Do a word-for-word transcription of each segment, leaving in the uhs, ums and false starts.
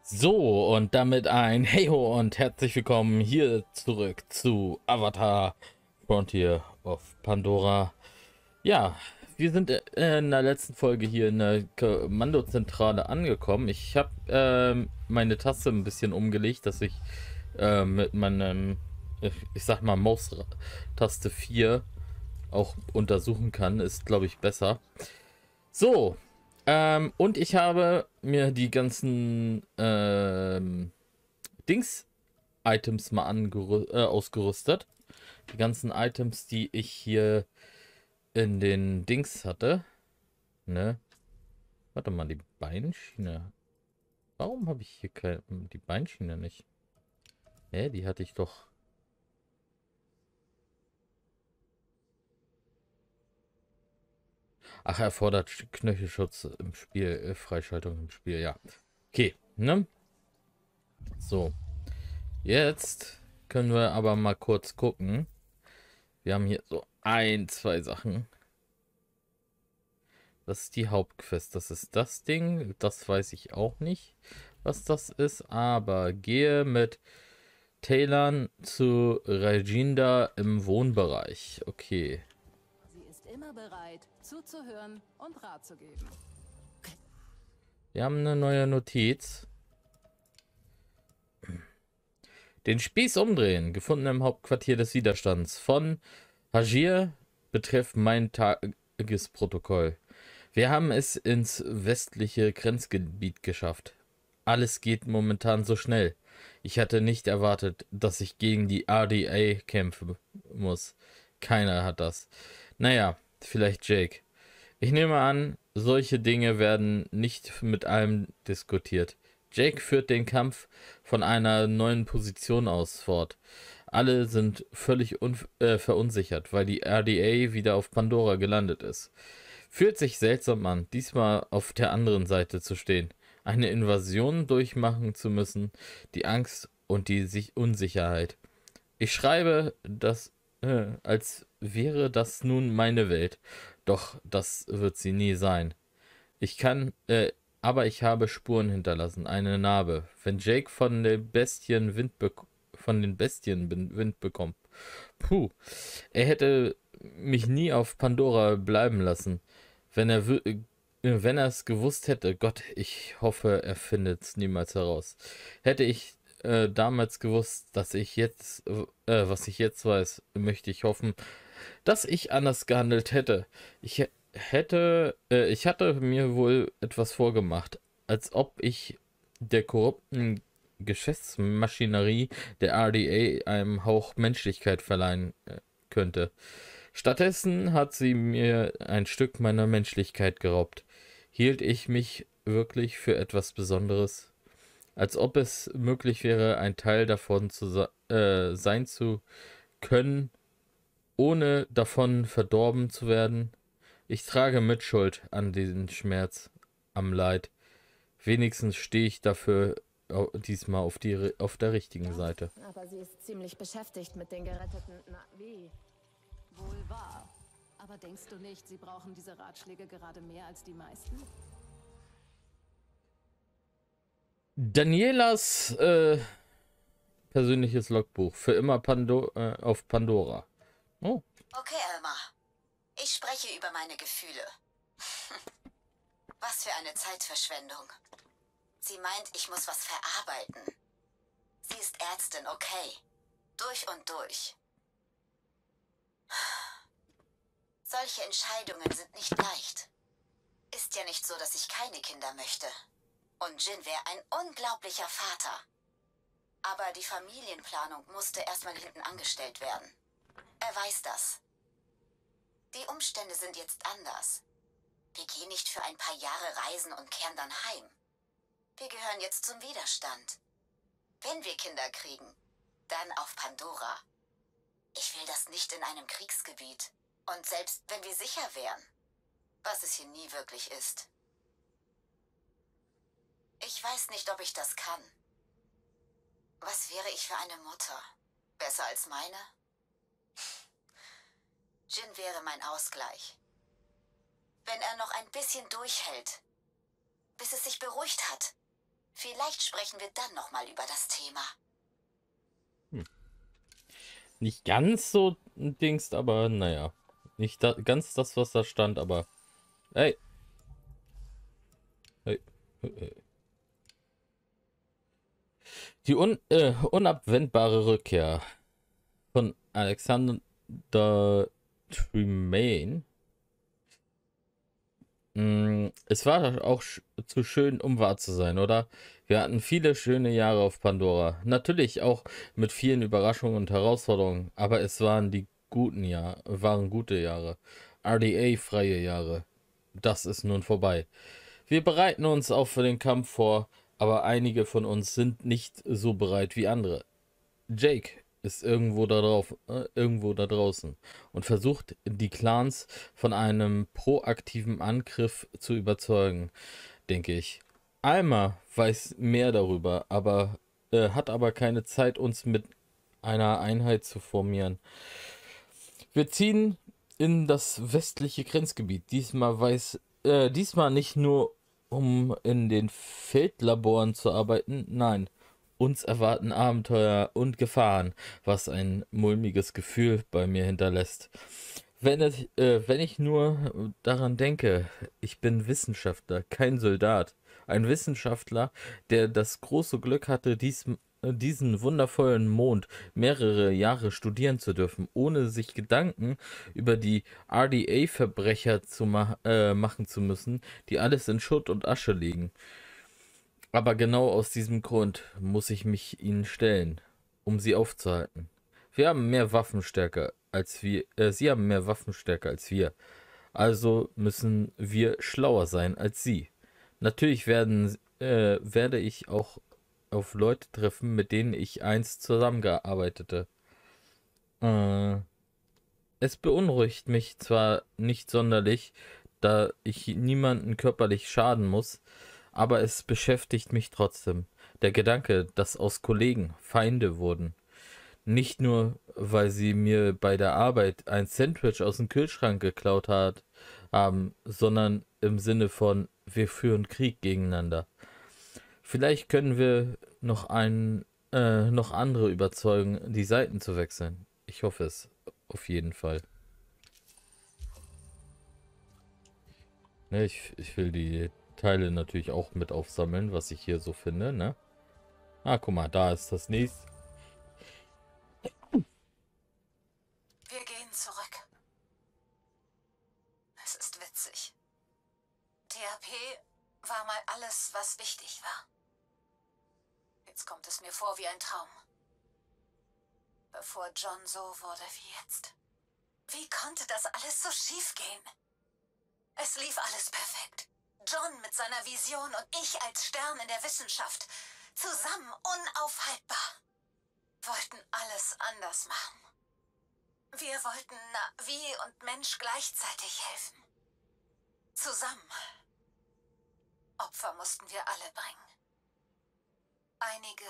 So, und damit ein Heyo und herzlich willkommen hier zurück zu Avatar Frontier of Pandora. Ja, wir sind äh, in der letzten Folge hier in der Kommandozentrale angekommen. Ich habe ähm, meine Taste ein bisschen umgelegt, dass ich äh, mit meinem, ich ich sag mal, Maustaste vier auch untersuchen kann. Ist, glaube ich, besser. So, ähm, und ich habe mir die ganzen ähm, Dings-Items mal angerü äh, ausgerüstet. Die ganzen Items, die ich hier in den Dings hatte. Ne? Warte mal, die Beinschiene. Warum habe ich hier keine, die Beinschiene nicht? Hä, die hatte ich doch. Ach, erfordert Knöchelschutz im Spiel, äh, Freischaltung im Spiel, ja. Okay, ne? So, jetzt können wir aber mal kurz gucken. Wir haben hier so ein, zwei Sachen. Das ist die Hauptquest. Das ist das Ding. Das weiß ich auch nicht, was das ist. Aber gehe mit Taylor zu Reginda im Wohnbereich. Okay. Sie ist immer bereit, zuzuhören und Rat zu geben. Wir haben eine neue Notiz. Den Spieß umdrehen. Gefunden im Hauptquartier des Widerstands. Von Hajir betrifft mein Tagesprotokoll. Wir haben es ins westliche Grenzgebiet geschafft. Alles geht momentan so schnell. Ich hatte nicht erwartet, dass ich gegen die R D A kämpfen muss. Keiner hat das. Naja, vielleicht Jake. Ich nehme an, solche Dinge werden nicht mit allem diskutiert. Jake führt den Kampf von einer neuen Position aus fort. Alle sind völlig äh, verunsichert, weil die R D A wieder auf Pandora gelandet ist. Fühlt sich seltsam an, diesmal auf der anderen Seite zu stehen, eine Invasion durchmachen zu müssen, die Angst und die sich Unsicherheit. Ich schreibe das, äh, als wäre das nun meine Welt, doch das wird sie nie sein. Ich kann, äh, aber ich habe Spuren hinterlassen, eine Narbe. Wenn Jake von den Bestien Wind, be von den Bestien Wind bekommt, puh, er hätte mich nie auf Pandora bleiben lassen. Wenn er äh, wenn er es gewusst hätte, Gott, ich hoffe, er findet es niemals heraus. Hätte ich äh, damals gewusst, dass ich jetzt, äh, was ich jetzt weiß, möchte ich hoffen, dass ich anders gehandelt hätte. Ich hätte, äh, ich hatte mir wohl etwas vorgemacht, als ob ich der korrupten Geschäftsmaschinerie der R D A einem Hauch Menschlichkeit verleihen äh, könnte. Stattdessen hat sie mir ein Stück meiner Menschlichkeit geraubt. Hielt ich mich wirklich für etwas Besonderes? Als ob es möglich wäre, ein Teil davon zu äh, sein zu können, ohne davon verdorben zu werden? Ich trage Mitschuld an diesem Schmerz, am Leid. Wenigstens stehe ich dafür diesmal auf, die, auf der richtigen Seite. Aber sie ist ziemlich beschäftigt mit den geretteten... Na, wie? Wohl wahr. Aber denkst du nicht, sie brauchen diese Ratschläge gerade mehr als die meisten? Danielas äh, persönliches Logbuch. Für immer Pando äh, auf Pandora. Oh. Okay, Elmar. Ich spreche über meine Gefühle. Was für eine Zeitverschwendung. Sie meint, ich muss was verarbeiten. Sie ist Ärztin, okay. Durch und durch. Solche Entscheidungen sind nicht leicht. Ist ja nicht so, dass ich keine Kinder möchte. Und Jin wäre ein unglaublicher Vater. Aber die Familienplanung musste erstmal hinten angestellt werden. Er weiß das. Die Umstände sind jetzt anders. Wir gehen nicht für ein paar Jahre reisen und kehren dann heim. Wir gehören jetzt zum Widerstand. Wenn wir Kinder kriegen, dann auf Pandora. Ich will das nicht in einem Kriegsgebiet. Und selbst wenn wir sicher wären, was es hier nie wirklich ist. Ich weiß nicht, ob ich das kann. Was wäre ich für eine Mutter? Besser als meine? Jin wäre mein Ausgleich. Wenn er noch ein bisschen durchhält, bis es sich beruhigt hat. Vielleicht sprechen wir dann nochmal über das Thema. Hm. Nicht ganz so ein Dings, aber naja. Nicht da, ganz das, was da stand, aber... Hey. Hey. Hey. Die un äh, unabwendbare Rückkehr von Alexander Tremaine. Mm, es war auch sch zu schön, um wahr zu sein, oder? Wir hatten viele schöne Jahre auf Pandora. Natürlich auch mit vielen Überraschungen und Herausforderungen, aber es waren die guten Jahre, waren gute Jahre. R D A-freie Jahre. Das ist nun vorbei. Wir bereiten uns auch für den Kampf vor, aber einige von uns sind nicht so bereit wie andere. Jake ist irgendwo da drauf, äh, irgendwo da draußen und versucht, die Clans von einem proaktiven Angriff zu überzeugen, denke ich. Alma weiß mehr darüber, aber äh, hat aber keine Zeit, uns mit einer Einheit zu formieren. Wir ziehen in das westliche Grenzgebiet. Diesmal weiß, äh, diesmal nicht nur, um in den Feldlaboren zu arbeiten, nein. Uns erwarten Abenteuer und Gefahren, was ein mulmiges Gefühl bei mir hinterlässt. Wenn, es, äh, wenn ich nur daran denke, ich bin Wissenschaftler, kein Soldat. Ein Wissenschaftler, der das große Glück hatte, dies, äh, diesen wundervollen Mond mehrere Jahre studieren zu dürfen, ohne sich Gedanken über die R D A-Verbrecher zu ma äh, machen zu müssen, die alles in Schutt und Asche legen. Aber genau aus diesem Grund muss ich mich ihnen stellen, um sie aufzuhalten. Wir haben mehr Waffenstärke als wir, äh, sie haben mehr Waffenstärke als wir. Also müssen wir schlauer sein als sie. Natürlich werden, äh, werde ich auch auf Leute treffen, mit denen ich einst zusammengearbeitete. Äh, es beunruhigt mich zwar nicht sonderlich, da ich niemanden körperlich schaden muss, aber es beschäftigt mich trotzdem. Der Gedanke, dass aus Kollegen Feinde wurden. Nicht nur, weil sie mir bei der Arbeit ein Sandwich aus dem Kühlschrank geklaut hat, haben, sondern im Sinne von, wir führen Krieg gegeneinander. Vielleicht können wir noch einen, äh, noch andere überzeugen, die Seiten zu wechseln. Ich hoffe es, auf jeden Fall. Ne, ich, ich will die Teile natürlich auch mit aufsammeln, was ich hier so finde, ne? Ah, guck mal, da ist das nächste. Wir gehen zurück. Es ist witzig. T H P war mal alles, was wichtig war. Jetzt kommt es mir vor wie ein Traum. Bevor John so wurde wie jetzt. Wie konnte das alles so schief gehen? Es lief alles perfekt. John mit seiner Vision und ich als Stern in der Wissenschaft. Zusammen unaufhaltbar. Wollten alles anders machen. Wir wollten Navi und Mensch gleichzeitig helfen. Zusammen. Opfer mussten wir alle bringen. Einige...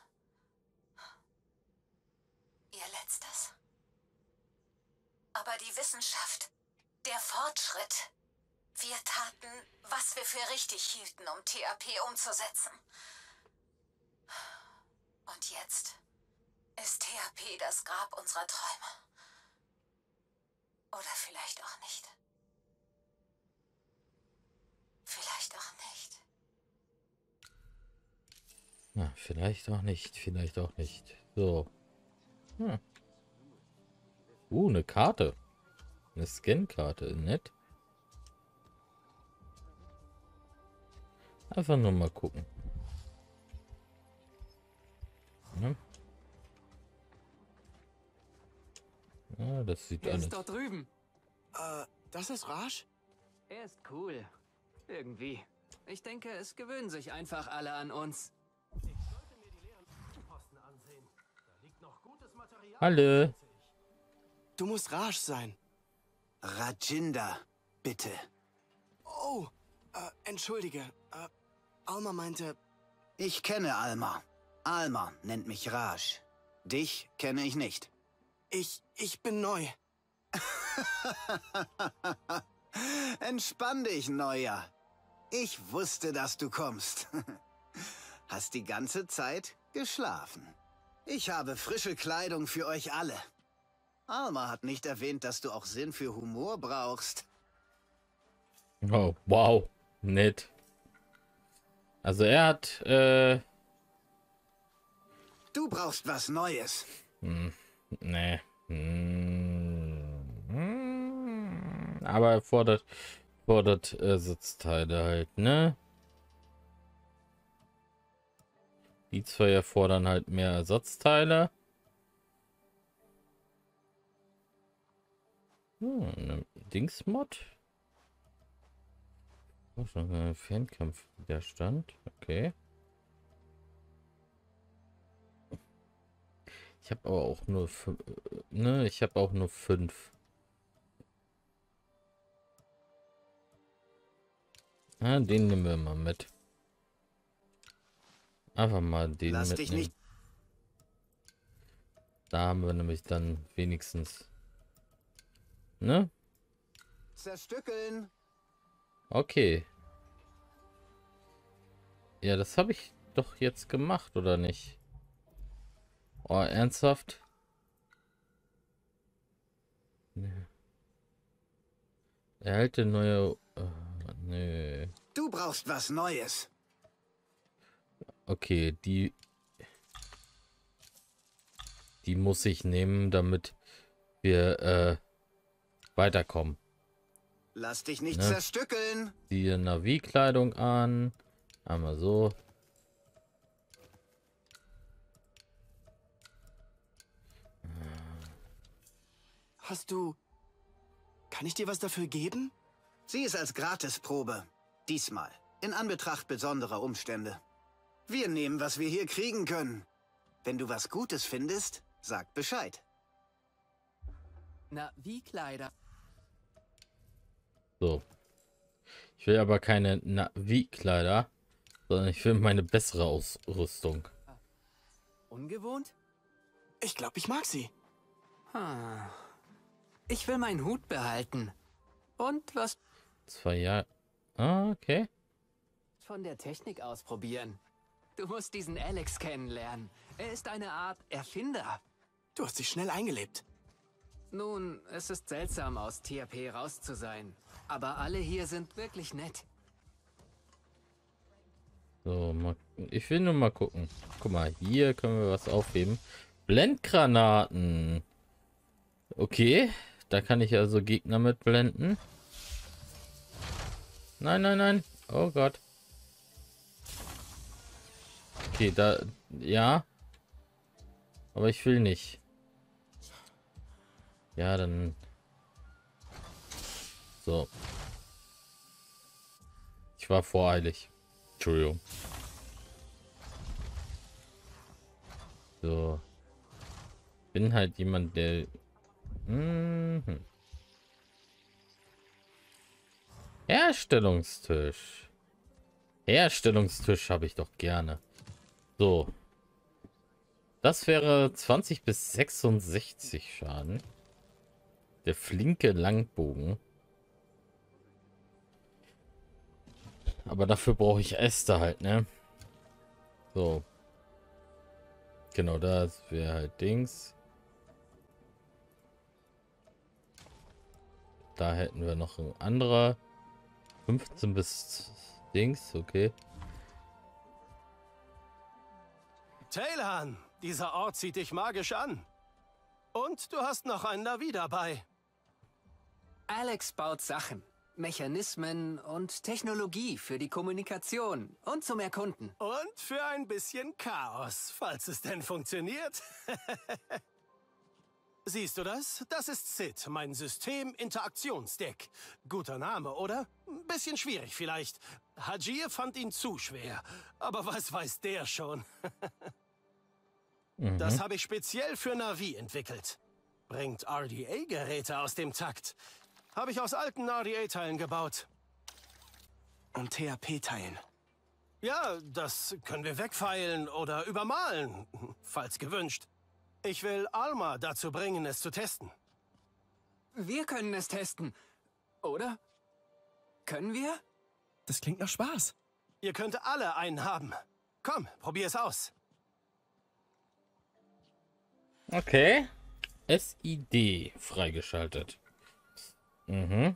ihr letztes. Aber die Wissenschaft, der Fortschritt... Wir taten, was wir für richtig hielten, um T H P umzusetzen. Und jetzt ist T H P das Grab unserer Träume. Oder vielleicht auch nicht. Vielleicht auch nicht. Na, vielleicht auch nicht, vielleicht auch nicht. So. Hm. Uh, eine Karte. Eine Scan-Karte, nett. Einfach nur mal gucken. Ja, ja, das sieht Er alles. ist dort drüben. Äh, das ist Raj? Er ist cool. Irgendwie. Ich denke, es gewöhnen sich einfach alle an uns. Hallo. Du musst Raj sein. Rajinder, bitte. Oh, äh, entschuldige. Äh, Alma meinte... Ich kenne Alma. Alma nennt mich Raj. Dich kenne ich nicht. Ich, ich bin neu. Entspann dich, Neuer. Ich wusste, dass du kommst. hast die ganze Zeit geschlafen. Ich habe frische Kleidung für euch alle. Alma hat nicht erwähnt, dass du auch Sinn für Humor brauchst. Oh, wow. Nett. Also er hat, äh... Du brauchst was Neues. Hm, nee. Hm, aber er fordert, fordert Ersatzteile halt, ne? Die zwei erfordern halt mehr Ersatzteile. Hm, ne Dingsmod. Oh, schon ein Fernkampfwiderstand. Okay. Ich habe aber auch nur fünf, ne, ich habe auch nur fünf. Ah, den nehmen wir mal mit. Einfach mal den Lass dich mitnehmen. nicht. Da haben wir nämlich dann wenigstens, ne? Zerstückeln. Okay. Ja, das habe ich doch jetzt gemacht, oder nicht? Oh, ernsthaft? Nee. Erhalte neue... Uh, nö. Du brauchst was Neues. Okay, die... Die muss ich nehmen, damit wir äh, weiterkommen. Lass dich nicht Ne? zerstückeln. Die Navi-Kleidung an. Einmal so. Hast du... Kann ich dir was dafür geben? Sieh es als Gratisprobe. Diesmal. In Anbetracht besonderer Umstände. Wir nehmen, was wir hier kriegen können. Wenn du was Gutes findest, sag Bescheid. Na, wie Kleider? So. Ich will aber keine Navi-Kleider, sondern ich will meine bessere Ausrüstung. Ungewohnt? Ich glaube, ich mag sie. Hm. Ich will meinen Hut behalten. Und was Zwei Jahre. Ah, okay. von der Technik ausprobieren. Du musst diesen Alex kennenlernen. Er ist eine Art Erfinder. Du hast dich schnell eingelebt. Nun, es ist seltsam, aus T H P raus zu sein. Aber alle hier sind wirklich nett. So, mal, ich will nur mal gucken. Guck mal, hier können wir was aufheben. Blendgranaten. Okay, da kann ich also Gegner mit blenden. Nein, nein, nein. Oh Gott. Okay, da, ja. Aber ich will nicht. Ja, dann. So. Ich war voreilig. Entschuldigung. So. Bin halt jemand, der... Mhm. Herstellungstisch. Herstellungstisch habe ich doch gerne. So. Das wäre zwanzig bis sechsundsechzig Schaden. Der flinke Langbogen. Aber dafür brauche ich Äste halt, ne? So. Genau, das wäre halt Dings. Da hätten wir noch ein anderer. fünfzehn bis Dings, okay. Talon, dieser Ort zieht dich magisch an. Und du hast noch einen Navi dabei. Alex baut Sachen, Mechanismen und Technologie für die Kommunikation und zum Erkunden. Und für ein bisschen Chaos, falls es denn funktioniert. Siehst du das? Das ist S I D, mein System-Interaktionsdeck. Guter Name, oder? Ein bisschen schwierig vielleicht. Hajir fand ihn zu schwer. Aber was weiß der schon? Mhm. Das habe ich speziell für Navi entwickelt. Bringt R D A-Geräte aus dem Takt. Habe ich aus alten R D A-Teilen gebaut. Und T H P-Teilen. Ja, das können wir wegfeilen oder übermalen, falls gewünscht. Ich will Alma dazu bringen, es zu testen. Wir können es testen, oder? Können wir? Das klingt nach Spaß. Ihr könnt alle einen haben. Komm, probier es aus. Okay. S I D freigeschaltet. Mhm.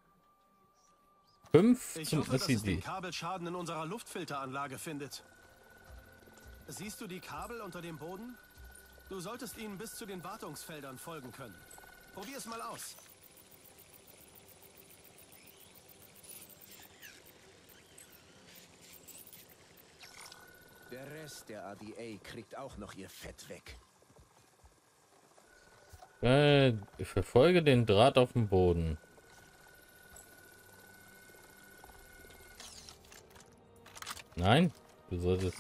fünf Ich zum hoffe, dass es den S I D. Kabelschaden in unserer Luftfilteranlage findet. Siehst du die Kabel unter dem Boden? Du solltest ihnen bis zu den Wartungsfeldern folgen können. Probier es mal aus. Der Rest der R D A kriegt auch noch ihr Fett weg. Äh, ich verfolge den Draht auf dem Boden. Nein, du solltest...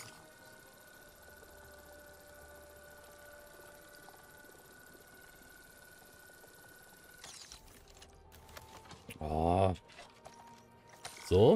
Oh. So.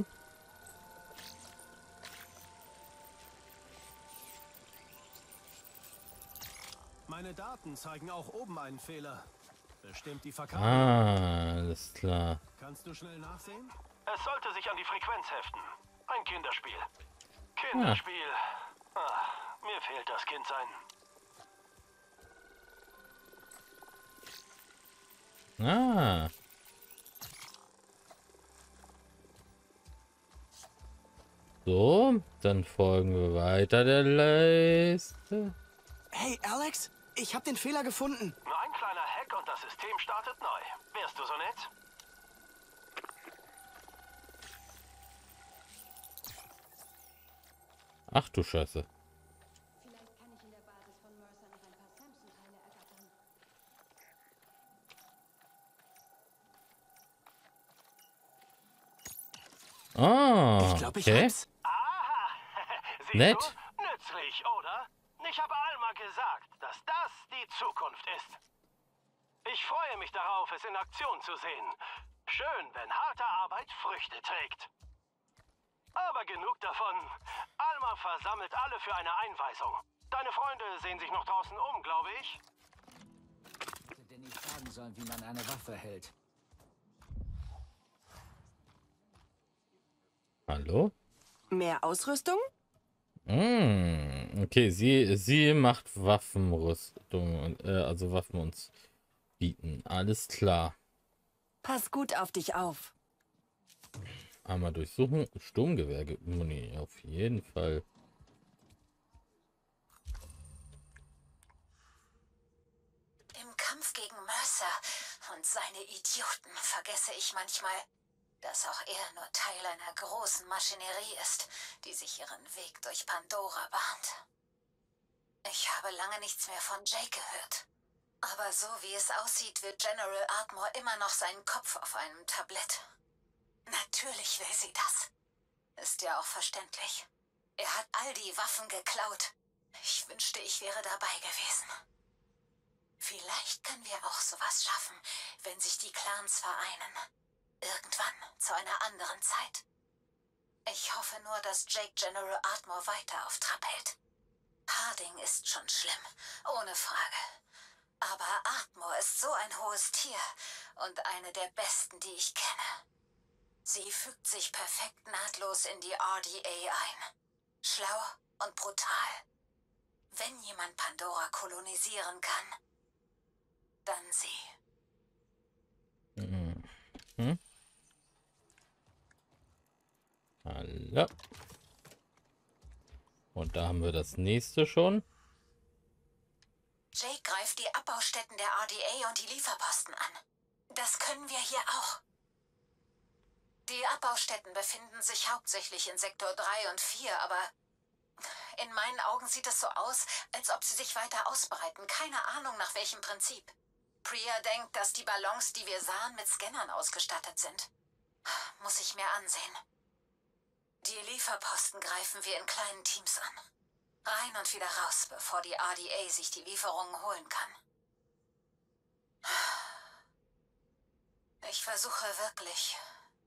Meine Daten zeigen auch oben einen Fehler. Bestimmt die Verkabelung. Ah, alles klar. Kannst du schnell nachsehen? Es sollte sich an die Frequenz heften. Ein Kinderspiel. Kinderspiel. Ah, mir fehlt das Kindsein. Ah. So, dann folgen wir weiter der Leiste. Hey, Alex, ich habe den Fehler gefunden. Nur ein kleiner Hack und das System startet neu. Wärst du so nett? Ach du Scheiße. Vielleicht kann ich in der Basis von Mercer noch ein paar Samson-Teile ergattern. Ah, Ich glaube, ich okay. hab's. Aha. Siehst Nett. du? Nützlich, oder? Ich habe Alma gesagt, dass das die Zukunft ist. Ich freue mich darauf, es in Aktion zu sehen. Schön, wenn harte Arbeit Früchte trägt. Aber genug davon. Alma versammelt alle für eine Einweisung. Deine Freunde sehen sich noch draußen um, glaube ich. Hätte denn nicht fragen sollen, wie man eine Waffe hält. Hallo? Mehr Ausrüstung? Mm, okay, sie, sie macht Waffenrüstung, und, äh, also Waffen uns bieten. Alles klar. Pass gut auf dich auf. Einmal durchsuchen. Sturmgewehr-Muni, auf jeden Fall. Im Kampf gegen Mercer und seine Idioten vergesse ich manchmal, dass auch er nur Teil einer großen Maschinerie ist, die sich ihren Weg durch Pandora bahnt. Ich habe lange nichts mehr von Jake gehört. Aber so wie es aussieht, wird General Ardmore immer noch seinen Kopf auf einem Tablett. Natürlich will sie das. Ist ja auch verständlich. Er hat all die Waffen geklaut. Ich wünschte, ich wäre dabei gewesen. Vielleicht können wir auch sowas schaffen, wenn sich die Clans vereinen. Irgendwann, zu einer anderen Zeit. Ich hoffe nur, dass Jake General Ardmore weiter auf Trab hält. Harding ist schon schlimm, ohne Frage. Aber Ardmore ist so ein hohes Tier und eine der besten, die ich kenne. Sie fügt sich perfekt nahtlos in die R D A ein. Schlau und brutal. Wenn jemand Pandora kolonisieren kann, dann sie. Mhm. Hm? Hallo. Und da haben wir das nächste schon. Jake greift die Abbaustätten der R D A und die Lieferposten an. Das können wir hier auch. Die Abbaustätten befinden sich hauptsächlich in Sektor drei und vier, aber in meinen Augen sieht es so aus, als ob sie sich weiter ausbreiten. Keine Ahnung, nach welchem Prinzip. Priya denkt, dass die Ballons, die wir sahen, mit Scannern ausgestattet sind. Muss ich mir ansehen. Die Lieferposten greifen wir in kleinen Teams an. Rein und wieder raus, bevor die R D A sich die Lieferungen holen kann. Ich versuche wirklich,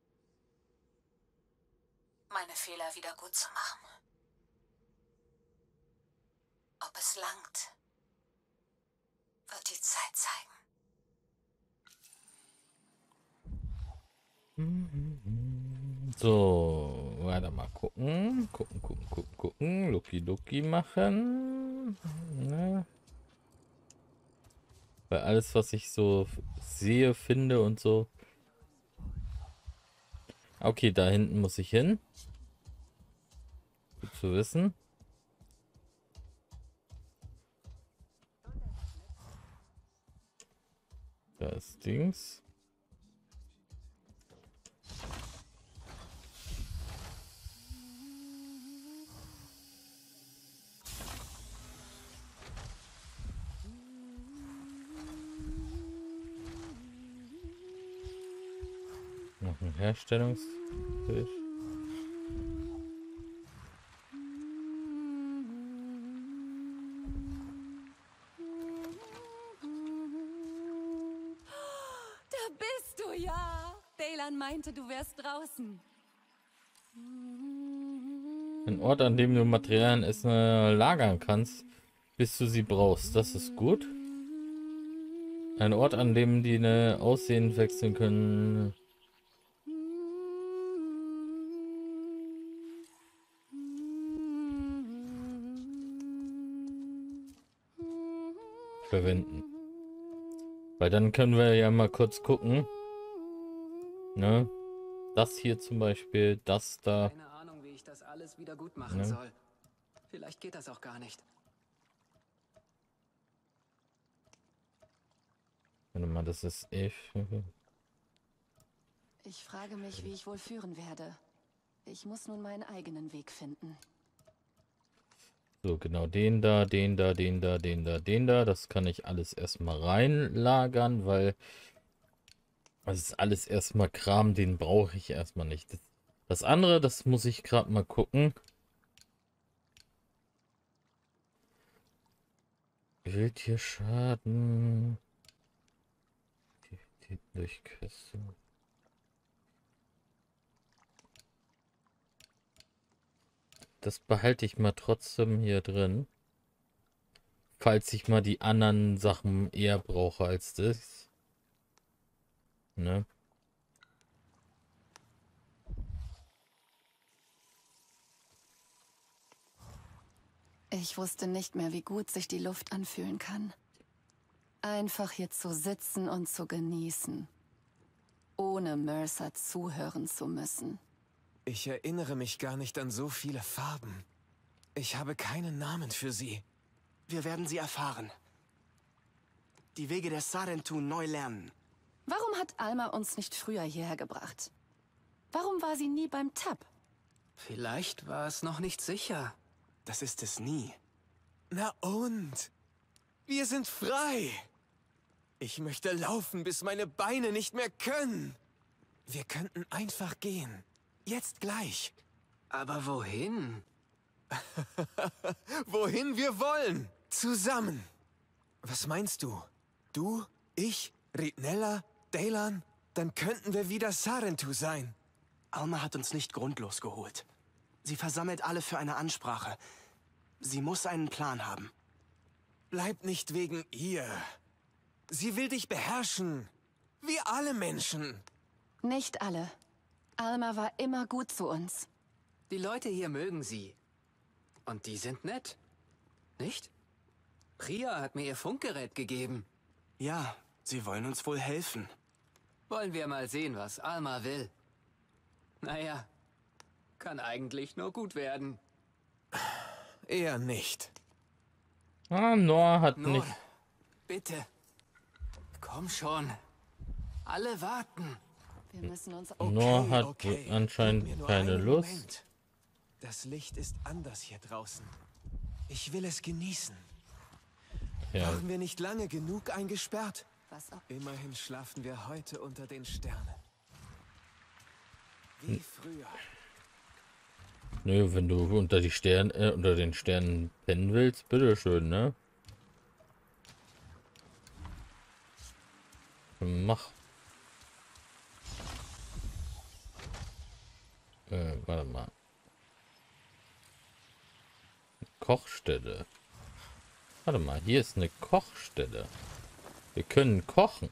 meine Fehler wieder gut zu machen. Ob es langt, wird die Zeit zeigen. So, Warte mal, gucken. Gucken, gucken, gucken, gucken. Lucky Lucky machen. Ja. Weil alles, was ich so sehe, finde und so. Okay, da hinten muss ich hin. Gut zu wissen. Da ist Dings. Noch ein Herstellungstisch. Da bist du ja. Daylan meinte, du wärst draußen. Ein Ort, an dem du Materialien essen, äh, lagern kannst, bis du sie brauchst. Das ist gut. Ein Ort, an dem die ne Aussehen wechseln können. Verwenden. Weil dann können wir ja mal kurz gucken. Ne? Das hier zum Beispiel, das da. Keine Ahnung, wie ich das alles wieder gut machen Ne? soll. Vielleicht geht das auch gar nicht. Warte mal, das ist elf. Ich frage mich, wie ich wohl führen werde. Ich muss nun meinen eigenen Weg finden. So, genau, den da, den da, den da, den da, den da. Das kann ich alles erstmal reinlagern, weil das ist alles erstmal Kram, den brauche ich erstmal nicht. Das, das andere, das muss ich gerade mal gucken. Wildtierschaden. Durch Queste. Das behalte ich mal trotzdem hier drin. Falls ich mal die anderen Sachen eher brauche als das. Ne? Ich wusste nicht mehr, wie gut sich die Luft anfühlen kann. Einfach hier zu sitzen und zu genießen. Ohne Mercer zuhören zu müssen. Ich erinnere mich gar nicht an so viele Farben. Ich habe keinen Namen für sie. Wir werden sie erfahren. Die Wege der Sarentu neu lernen. Warum hat Alma uns nicht früher hierher gebracht? Warum war sie nie beim Tab? Vielleicht war es noch nicht sicher. Das ist es nie. Na und? Wir sind frei. Ich möchte laufen, bis meine Beine nicht mehr können. Wir könnten einfach gehen. Jetzt gleich. Aber wohin? Wohin wir wollen. Zusammen. Was meinst du? Du, ich, Ritnella, Daylan? Dann könnten wir wieder Sarentu sein. Alma hat uns nicht grundlos geholt. Sie versammelt alle für eine Ansprache. Sie muss einen Plan haben. Bleib nicht wegen ihr. Sie will dich beherrschen. Wie alle Menschen. Nicht alle. Alma war immer gut zu uns. Die Leute hier mögen sie. Und die sind nett. Nicht? Priya hat mir ihr Funkgerät gegeben. Ja, sie wollen uns wohl helfen. Wollen wir mal sehen, was Alma will. Naja, kann eigentlich nur gut werden. Eher nicht. Ah, Noah hat Nun, nicht. bitte. Komm schon. Alle warten. Wir müssen uns... Noah hat okay. anscheinend Gib mir nur keine einen Lust. Moment. Das Licht ist anders hier draußen. Ich will es genießen. Ja, Waren wir nicht lange genug eingesperrt? Was auch... Immerhin schlafen wir heute unter den Sternen. Wie früher. nö, wenn du unter die Sterne, äh, unter den Sternen pennen willst, bitteschön, ne? Mach. Äh, warte mal. Kochstelle. Warte mal, hier ist eine Kochstelle. Wir können kochen.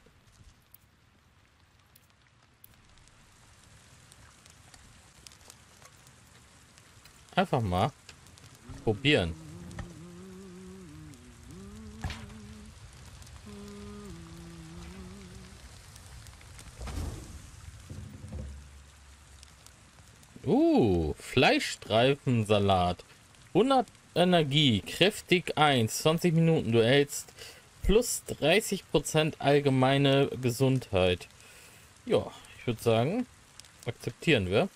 Einfach mal probieren. Uh, Fleischstreifensalat. hundert Energie, kräftig eins, zwanzig Minuten. Du erhältst plus dreißig Prozent allgemeine Gesundheit. Ja, ich würde sagen, akzeptieren wir.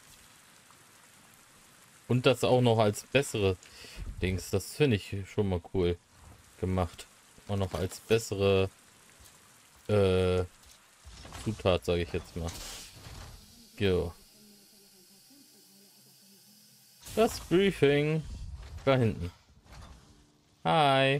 Und das auch noch als bessere Dings. Das finde ich schon mal cool gemacht. Auch noch als bessere äh, Zutat, sage ich jetzt mal. Jo. Das Briefing da hinten. Hi.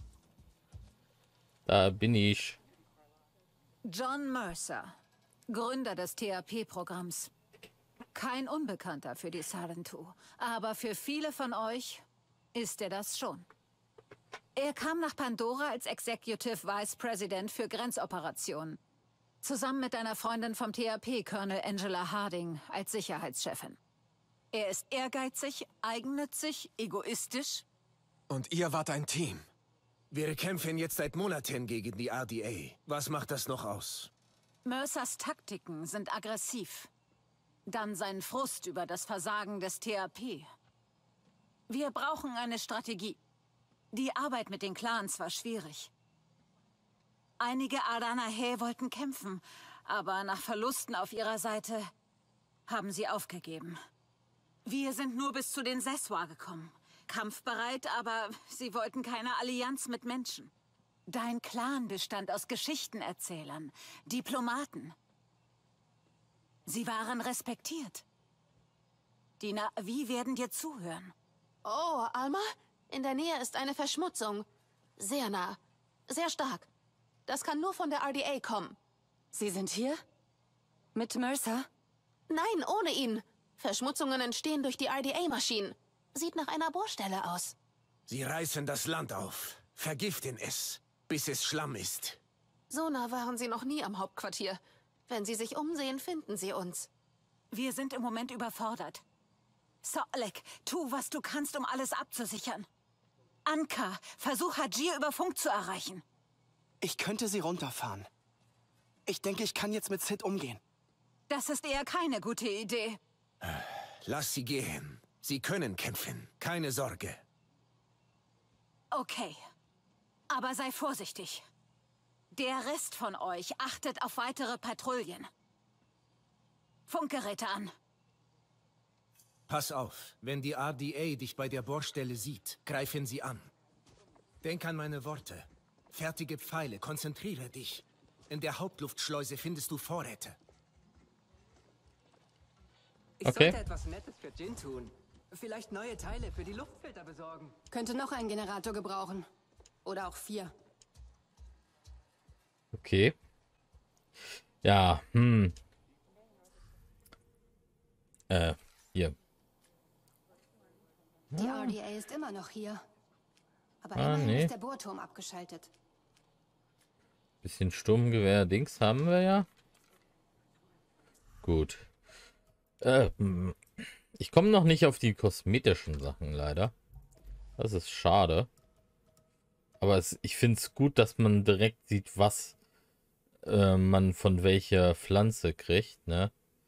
Da bin ich. John Mercer, Gründer des T A P-Programms. Kein Unbekannter für die Sarentu, aber für viele von euch ist er das schon. Er kam nach Pandora als Executive Vice President für Grenzoperationen. Zusammen mit einer Freundin vom T A P, Colonel Angela Harding, als Sicherheitschefin. Er ist ehrgeizig, eigennützig, egoistisch. Und ihr wart ein Team. Wir kämpfen jetzt seit Monaten gegen die R D A. Was macht das noch aus? Mercers Taktiken sind aggressiv. Dann sein Frust über das Versagen des T A P. Wir brauchen eine Strategie. Die Arbeit mit den Clans war schwierig. Einige Ardanahe wollten kämpfen, aber nach Verlusten auf ihrer Seite haben sie aufgegeben. Wir sind nur bis zu den Seswa gekommen. Kampfbereit, aber sie wollten keine Allianz mit Menschen. Dein Clan bestand aus Geschichtenerzählern, Diplomaten. Sie waren respektiert. Die Na'vi werden dir zuhören. Oh, Alma? In der Nähe ist eine Verschmutzung. Sehr nah. Sehr stark. Das kann nur von der R D A kommen. Sie sind hier? Mit Mercer? Nein, ohne ihn. Verschmutzungen entstehen durch die R D A-Maschinen. Sieht nach einer Bohrstelle aus. Sie reißen das Land auf, vergiften es, bis es Schlamm ist. So nah waren sie noch nie am Hauptquartier. Wenn sie sich umsehen, finden sie uns. Wir sind im Moment überfordert. Solek, tu, was du kannst, um alles abzusichern. Anka, versuch Hajir über Funk zu erreichen. Ich könnte sie runterfahren. Ich denke, ich kann jetzt mit Sid umgehen. Das ist eher keine gute Idee. Lass sie gehen. Sie können kämpfen. Keine Sorge. Okay. Aber sei vorsichtig. Der Rest von euch achtet auf weitere Patrouillen. Funkgeräte an. Pass auf. Wenn die R D A dich bei der Bohrstelle sieht, greifen sie an. Denk an meine Worte. Fertige Pfeile. Konzentriere dich. In der Hauptluftschleuse findest du Vorräte. Ich Okay. sollte etwas Nettes für Jin tun. Vielleicht neue Teile für die Luftfilter besorgen. Könnte noch einen Generator gebrauchen. Oder auch vier. Okay. Ja, hm. Äh, hier. Die R D A ist immer noch hier. Aber Ah, immerhin nee. ist der Bohrturm abgeschaltet. Bisschen Sturmgewehr-Dings haben wir ja. Gut. Äh, hm. Ich komme noch nicht auf die kosmetischen Sachen, leider. Das ist schade. Aber es, ich finde es gut, dass man direkt sieht, was äh, man von welcher Pflanze kriegt, ne?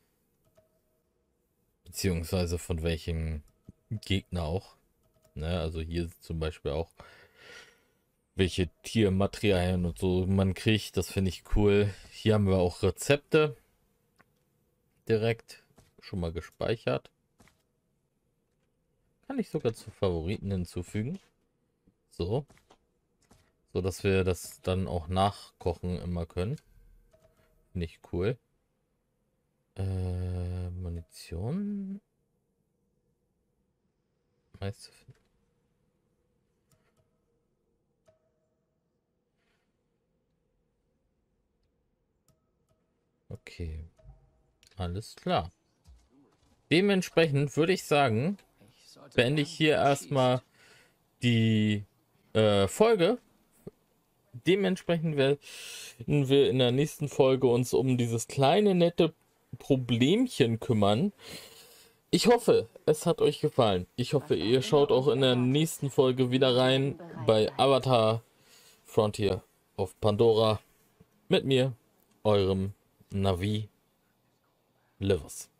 Beziehungsweise von welchem Gegner auch. Ne? Also hier zum Beispiel auch, welche Tiermaterialien und so man kriegt. Das finde ich cool. Hier haben wir auch Rezepte. Direkt schon mal gespeichert. Kann ich sogar zu Favoriten hinzufügen. So. So, dass wir das dann auch nachkochen immer können. Finde ich cool. Äh, Munition. Meist zu finden. Okay. Alles klar. Dementsprechend würde ich sagen, beende ich hier erstmal die äh, Folge. Dementsprechend werden wir in der nächsten Folge uns um dieses kleine nette Problemchen kümmern. Ich hoffe, es hat euch gefallen. Ich hoffe, ihr schaut auch in der nächsten Folge wieder rein bei Avatar Frontier of Pandora mit mir, eurem Navi Livers.